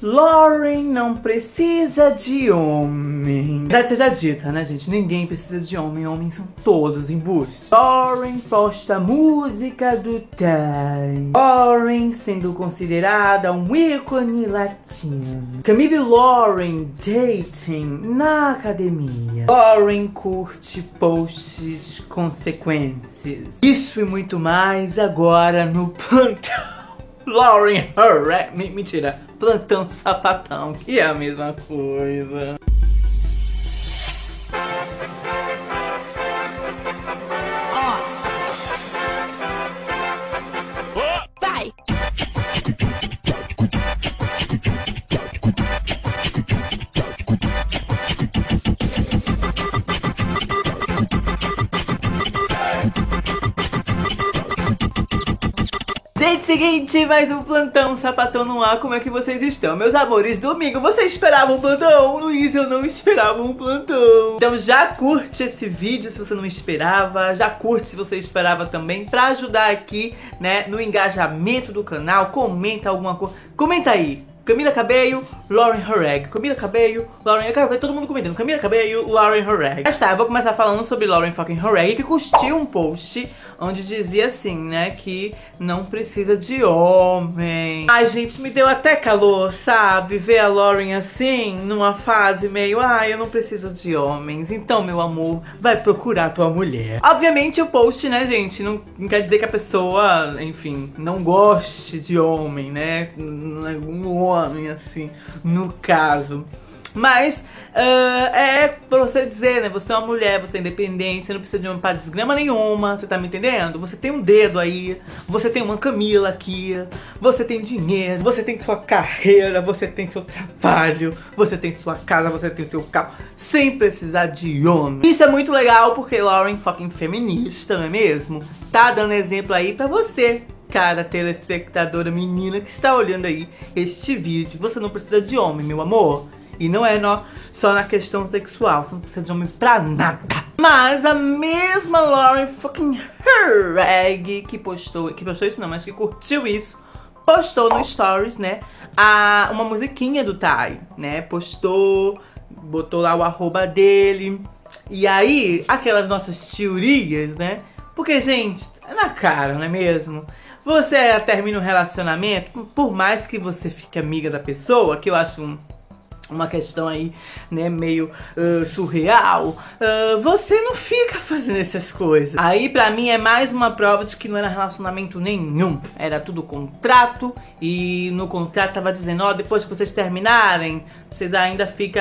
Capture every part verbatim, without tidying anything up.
Lauren não precisa de homem. Verdade seja dita, né, gente? Ninguém precisa de homem. Homens são todos embustes. Lauren posta música do Ty. Lauren sendo considerada um ícone latino. Camila e Lauren dating na academia. Lauren curte posts consequências. Isso e muito mais agora no plantão. Lauren Horeg, mentira, plantão sapatão, que é a mesma coisa. Vai! Gente, seguinte, mais um plantão sapatão no ar. Como é que vocês estão, meus amores? Domingo, vocês esperavam um plantão? Luiz, eu não esperava um plantão. Então já curte esse vídeo se você não esperava. Já curte se você esperava também, pra ajudar aqui, né, no engajamento do canal. Comenta alguma coisa. Comenta aí. Camila Cabello, Lauren Horeg. Camila Cabello, Lauren... Eu quero ver todo mundo comentando. Camila Cabello, Lauren Horeg. Mas tá, eu vou começar falando sobre Lauren fucking Horeg, que curtiu um post onde dizia assim, né, que não precisa de homem. Ai, gente, me deu até calor, sabe? Ver a Lauren assim, numa fase meio, ai, eu não preciso de homens. Então, meu amor, vai procurar tua mulher. Obviamente o post, né, gente, não, não quer dizer que a pessoa, enfim, não goste de homem, né? Um homem, assim, no caso. Mas uh, é pra você dizer, né? Você é uma mulher, você é independente, você não precisa de uma para desgrama nenhuma, você tá me entendendo? Você tem um dedo aí, você tem uma Camila aqui, você tem dinheiro, você tem sua carreira, você tem seu trabalho, você tem sua casa, você tem seu carro, sem precisar de homem. Isso é muito legal porque Lauren fucking feminista, não é mesmo? Tá dando exemplo aí pra você, cara telespectadora menina que está olhando aí este vídeo. Você não precisa de homem, meu amor. E não é no, só na questão sexual. Você não precisa de homem pra nada. Mas a mesma Lauren fucking Horeg que postou, que postou isso não, mas que curtiu isso, postou no stories, né, a, uma musiquinha do Ty, né, postou, botou lá o arroba dele. E aí, aquelas nossas teorias, né, porque, gente, é na cara, não é mesmo? Você termina um relacionamento, por mais que você fique amiga da pessoa, que eu acho um, uma questão aí, né, meio uh, surreal, uh, você não fica fazendo essas coisas. Aí pra mim é mais uma prova de que não era relacionamento nenhum, era tudo contrato. E no contrato tava dizendo, ó, depois que vocês terminarem, vocês ainda ficam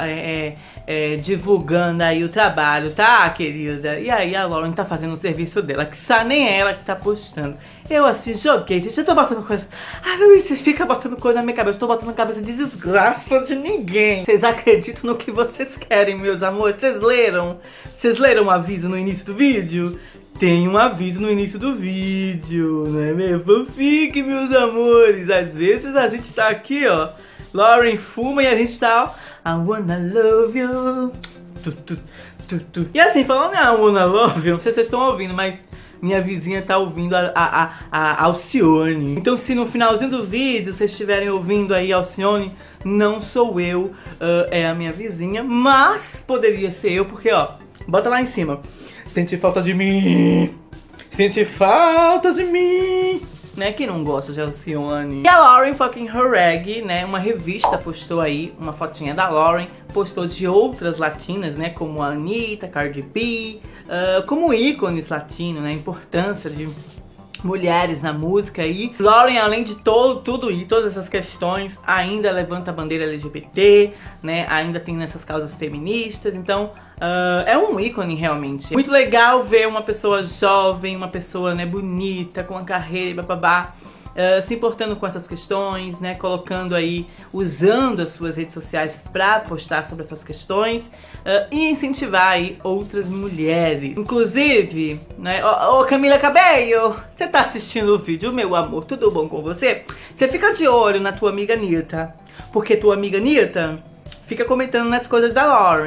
é, é, divulgando aí o trabalho, tá, querida? E aí a Lauren tá fazendo o serviço dela, que só nem ela que tá postando. Eu assim, joguei, gente, eu tô botando coisa... Ah, Luiz, vocês ficam botando coisa na minha cabeça. Eu tô botando na cabeça de desgraça de ninguém. Vocês acreditam no que vocês querem, meus amores? Vocês leram? Vocês leram o aviso no início do vídeo? Tem um aviso no início do vídeo, né, meu? Fanfic, meus amores. Às vezes a gente tá aqui, ó, Lauren fuma e a gente tá, ó, I wanna love you. Tu, tu, tu, tu. E assim, falando em I wanna love you, não sei se vocês estão ouvindo, mas minha vizinha tá ouvindo a, a, a, a Alcione. Então se no finalzinho do vídeo vocês estiverem ouvindo aí Alcione, não sou eu, uh, é a minha vizinha. Mas poderia ser eu, porque ó, bota lá em cima. Sente falta de mim, sente falta de mim, né? Quem não gosta de Alcione? E a Lauren fucking Horeg, né? Uma revista postou aí uma fotinha da Lauren, postou de outras latinas, né? Como a Anitta, Cardi B, uh, como ícones latinos, né? A importância de mulheres na música. E Lauren, além de todo, tudo e todas essas questões, ainda levanta a bandeira L G B T, né? Ainda tem nessas causas feministas. Então uh, é um ícone realmente. Muito legal ver uma pessoa jovem, uma pessoa, né, bonita, com uma carreira e bababá, Uh, se importando com essas questões, né, colocando aí, usando as suas redes sociais pra postar sobre essas questões, uh, e incentivar aí outras mulheres. Inclusive, né, ô, ô Camila Cabello, você tá assistindo o vídeo, meu amor, tudo bom com você? Você fica de olho na tua amiga Anitta, porque tua amiga Anitta fica comentando nas coisas da Lauren.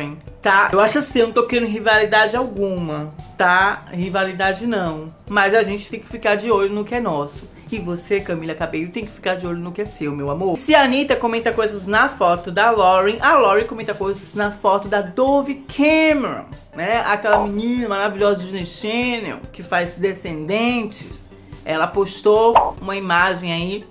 tá? Eu acho assim, eu não tô querendo rivalidade alguma, tá? Rivalidade não. Mas a gente tem que ficar de olho no que é nosso. E você, Camila Cabello, tem que ficar de olho no que é seu, meu amor. Se a Anitta comenta coisas na foto da Lauren, a Lauren comenta coisas na foto da Dove Cameron, né? Aquela menina maravilhosa de Disney Channel, que faz Descendentes. Ela postou uma imagem aí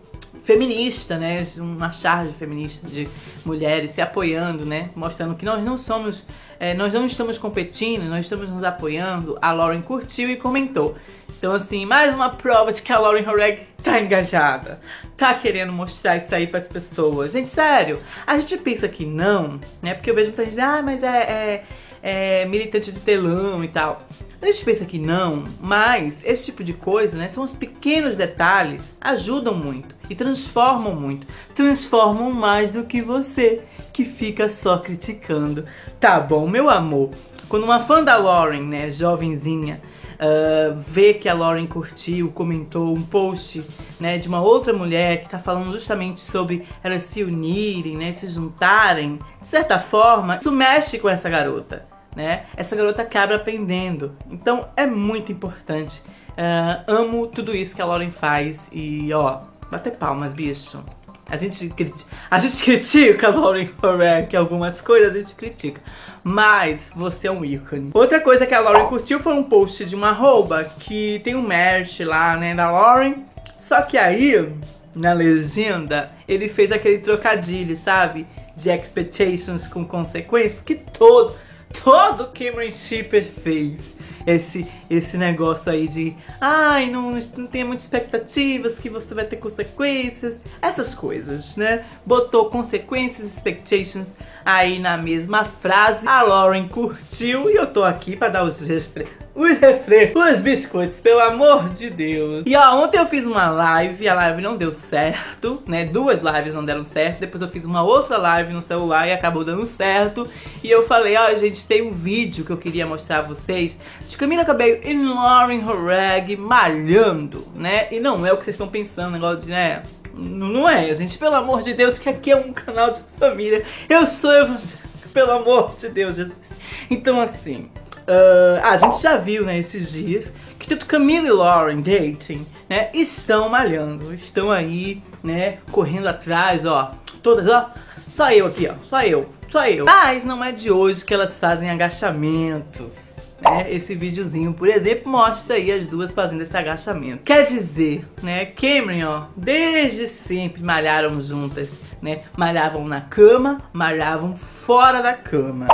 feminista, né, uma charge feminista de mulheres se apoiando, né, mostrando que nós não somos, é, nós não estamos competindo, nós estamos nos apoiando. A Lauren curtiu e comentou. Então assim, mais uma prova de que a Lauren Horag tá engajada, tá querendo mostrar isso aí pras pessoas. Gente, sério, a gente pensa que não, né, porque eu vejo muita gente dizer, ah, mas é... é É, militante de telão e tal. A gente pensa que não, mas esse tipo de coisa, né, são os pequenos detalhes, ajudam muito e transformam muito. Transformam mais do que você, que fica só criticando. Tá bom, meu amor? Quando uma fã da Lauren, né, jovenzinha, uh, vê que a Lauren curtiu, comentou um post, né, de uma outra mulher que tá falando justamente sobre elas se unirem, né, se juntarem, de certa forma, isso mexe com essa garota. Né? Essa garota acaba aprendendo. Então é muito importante. uh, Amo tudo isso que a Lauren faz. E ó, bater palmas, bicho. A gente, a gente critica a Lauren Horag, algumas coisas a gente critica, mas você é um ícone. Outra coisa que a Lauren curtiu foi um post de uma arroba que tem um merch lá, né, da Lauren. Só que aí, na legenda, ele fez aquele trocadilho, sabe? De expectations com consequências que todo... Todo Cameron Shipper fez esse, esse negócio aí de ai, não, não tenha muitas expectativas, que você vai ter consequências, essas coisas, né? Botou consequências, expectations aí na mesma frase. A Lauren curtiu e eu tô aqui pra dar os refrescos, os refrescos, os biscoitos, pelo amor de Deus. E ó, ontem eu fiz uma live, a live não deu certo, né? Duas lives não deram certo. Depois eu fiz uma outra live no celular e acabou dando certo. E eu falei, ó, gente, tem um vídeo que eu queria mostrar a vocês de Camila Cabello e Lauren Horag malhando, né? E não é o que vocês estão pensando, negócio de, né? Não é, gente, pelo amor de Deus, que aqui é um canal de família. Eu sou evangélica, pelo amor de Deus, Jesus. Então assim, uh, a gente já viu, né, esses dias que tanto Camila e Lauren dating, né, estão malhando, estão aí, né, correndo atrás, ó, todas, ó, só eu aqui, ó, só eu, só eu. Mas não é de hoje que elas fazem agachamentos. É, esse videozinho, por exemplo, mostra aí as duas fazendo esse agachamento. Quer dizer, né, Cameron, ó, desde sempre malharam juntas, né? Malhavam na cama, malhavam fora da cama.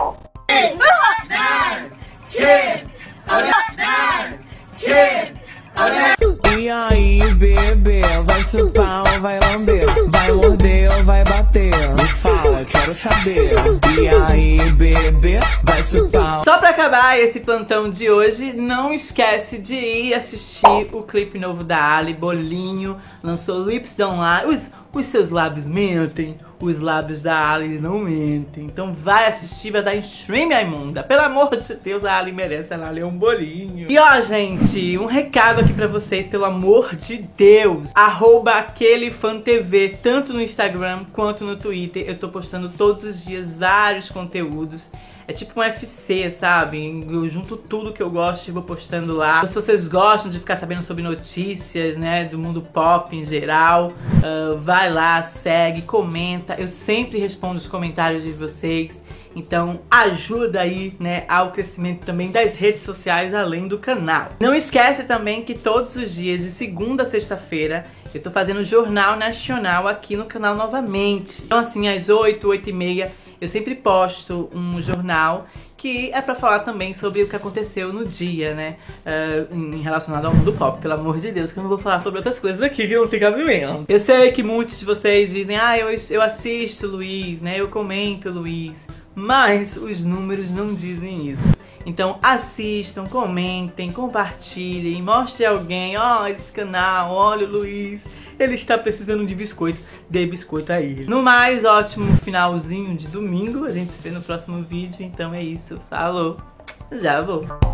E aí, bebê, vai chupar ou vai lamber? Vai morder ou vai bater? Me fala, quero saber. E aí, bebê, vai chupar. Só pra acabar esse plantão de hoje, não esquece de ir assistir o clipe novo da Ali, Bolinho. Lançou Lips Don't Lie. Os, os seus lábios mentem, os lábios da Ali não mentem. Então vai assistir, vai dar em stream, a imunda. Pelo amor de Deus, a Ali merece, a Ali é um bolinho. E ó, gente, um recado aqui pra vocês, pelo amor de Deus. Arroba aquele fã T V, tanto no Instagram quanto no Twitter. Eu tô postando todos os dias vários conteúdos. É tipo um F C, sabe? Eu junto tudo que eu gosto e vou postando lá. Se vocês gostam de ficar sabendo sobre notícias, né, do mundo pop em geral, uh, vai lá, segue, comenta. Eu sempre respondo os comentários de vocês. Então ajuda aí, né, ao crescimento também das redes sociais, além do canal. Não esquece também que todos os dias, de segunda a sexta-feira, eu tô fazendo Jornal Nacional aqui no canal novamente. Então assim, às oito, oito e meia, eu sempre posto um jornal que é pra falar também sobre o que aconteceu no dia, né? Uh, em relacionado ao mundo pop, pelo amor de Deus, que eu não vou falar sobre outras coisas aqui que eu não tenho cabimento. Eu sei que muitos de vocês dizem, ah, eu, eu assisto Luiz, né? Eu comento Luiz. Mas os números não dizem isso. Então assistam, comentem, compartilhem, mostrem a alguém, ó, esse canal, olha o Luiz, ele está precisando de biscoito, dê biscoito a ele. No mais, ótimo finalzinho de domingo, a gente se vê no próximo vídeo, então é isso, falou, já vou.